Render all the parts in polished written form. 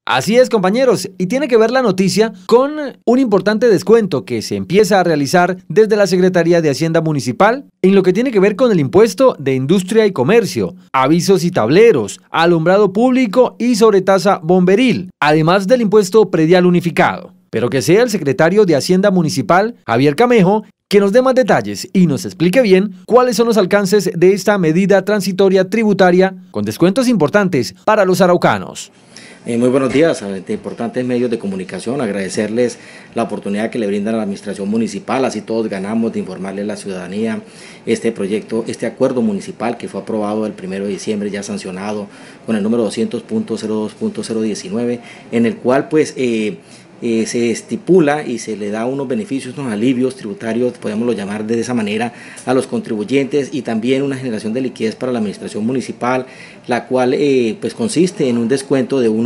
Así es, compañeros, y tiene que ver la noticia con un importante descuento que se empieza a realizar desde la Secretaría de Hacienda Municipal en lo que tiene que ver con el impuesto de industria y comercio, avisos y tableros, alumbrado público y sobretasa bomberil, además del impuesto predial unificado. Pero que sea el secretario de Hacienda Municipal, Javier Camejo, que nos dé más detalles y nos explique bien cuáles son los alcances de esta medida transitoria tributaria con descuentos importantes para los araucanos. Muy buenos días a importantes medios de comunicación, agradecerles la oportunidad que le brindan a la administración municipal, así todos ganamos de informarle a la ciudadanía este proyecto, este acuerdo municipal que fue aprobado el 1 de diciembre, ya sancionado con el número 200.02.019, en el cual pues se estipula y se le da unos beneficios, unos alivios tributarios, podemos llamar de esa manera, a los contribuyentes y también una generación de liquidez para la administración municipal, la cual pues consiste en un descuento de un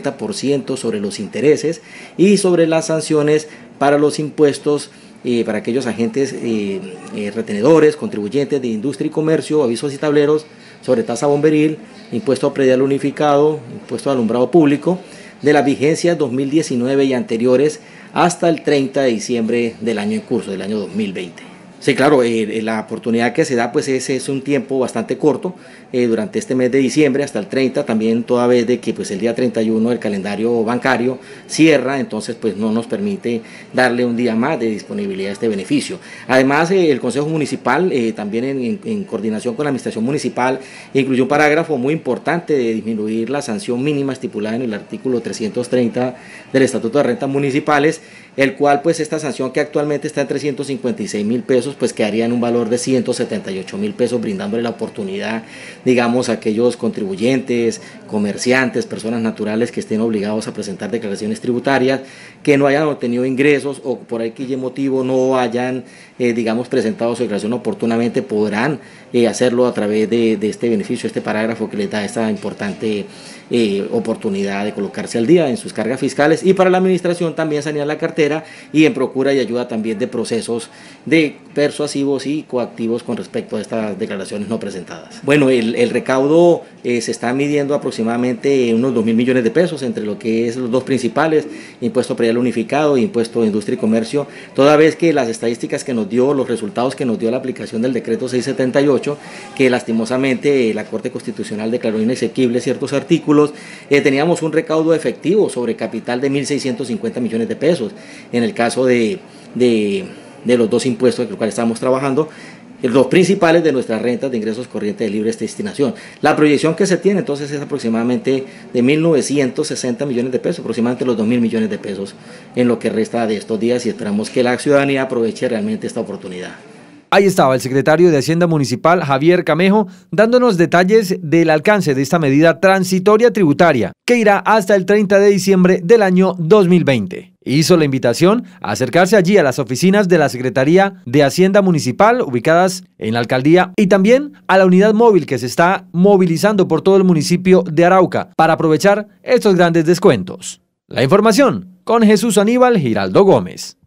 80% sobre los intereses y sobre las sanciones para los impuestos para aquellos agentes retenedores, contribuyentes de industria y comercio, avisos y tableros, sobre tasa bomberil, impuesto predial unificado, impuesto de alumbrado público, de las vigencias 2019 y anteriores hasta el 30 de diciembre del año en curso, del año 2020. Sí, claro, la oportunidad que se da pues es un tiempo bastante corto, durante este mes de diciembre hasta el 30, también toda vez de que pues el día 31 el calendario bancario cierra, entonces pues no nos permite darle un día más de disponibilidad a este beneficio. Además el Consejo Municipal también en coordinación con la Administración Municipal incluyó un parágrafo muy importante de disminuir la sanción mínima estipulada en el artículo 330 del Estatuto de Rentas Municipales, el cual pues esta sanción que actualmente está en 356.000 pesos pues quedaría en un valor de 178.000 pesos, brindándole la oportunidad, digamos, a aquellos contribuyentes, comerciantes, personas naturales que estén obligados a presentar declaraciones tributarias, que no hayan obtenido ingresos o por aquel motivo no hayan, digamos, presentado su declaración oportunamente, podrán hacerlo a través de este beneficio, este parágrafo que les da esta importante oportunidad de colocarse al día en sus cargas fiscales, y para la administración también sanear la cartera y en procura y ayuda también de procesos de persuasivos y coactivos con respecto a estas declaraciones no presentadas. Bueno, el recaudo se está midiendo aproximadamente unos 2.000 millones de pesos entre lo que es los dos principales, impuesto predial unificado e impuesto de industria y comercio, toda vez que las estadísticas que nos dio, los resultados que nos dio la aplicación del decreto 678, que lastimosamente la Corte Constitucional declaró inexequible ciertos artículos, teníamos un recaudo efectivo sobre capital de 1.650 millones de pesos. En el caso de los dos impuestos en los cuales estamos trabajando, los principales de nuestras rentas de ingresos corrientes de libre destinación. La proyección que se tiene entonces es aproximadamente de 1.960 millones de pesos, aproximadamente los 2.000 millones de pesos en lo que resta de estos días, y esperamos que la ciudadanía aproveche realmente esta oportunidad. Ahí estaba el secretario de Hacienda Municipal, Javier Camejo, dándonos detalles del alcance de esta medida transitoria tributaria, que irá hasta el 30 de diciembre del año 2020. Hizo la invitación a acercarse allí a las oficinas de la Secretaría de Hacienda Municipal, ubicadas en la alcaldía, y también a la unidad móvil que se está movilizando por todo el municipio de Arauca para aprovechar estos grandes descuentos. La información con Jesús Aníbal Giraldo Gómez.